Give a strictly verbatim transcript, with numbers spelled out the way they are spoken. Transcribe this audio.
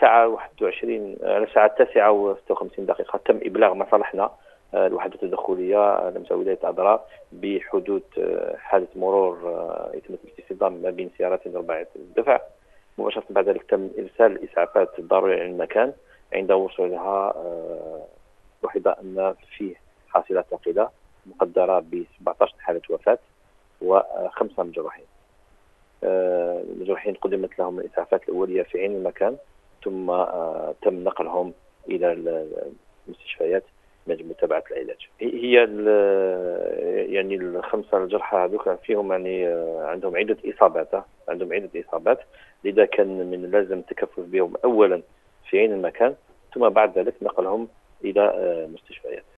الساعة واحد وعشرين على الساعة التاسعة وستة وخمسين دقيقة تم إبلاغ مصالحنا الوحدة التدخلية لمسا ولاية أدرا بحدوث حادث مرور يتم الاصطدام ما بين سيارتين رباعية الدفع. مباشرة بعد ذلك تم إرسال الإسعافات الضرورية إلى المكان. عند وصولها لاحظ أن فيه حاصلة ثقيلة مقدرة ب سبعة عشر حالة وفاة وخمسة مجروحين. المجروحين قدمت لهم الإسعافات الأولية في عين المكان، ثم تم نقلهم إلى المستشفيات من متابعة العلاج. هي يعني الخمسة الجرحى هذوك فيهم يعني عندهم عدة إصابات عندهم عدة إصابات لذا كان من اللازم التكفل بهم أولا في عين المكان، ثم بعد ذلك نقلهم إلى مستشفيات.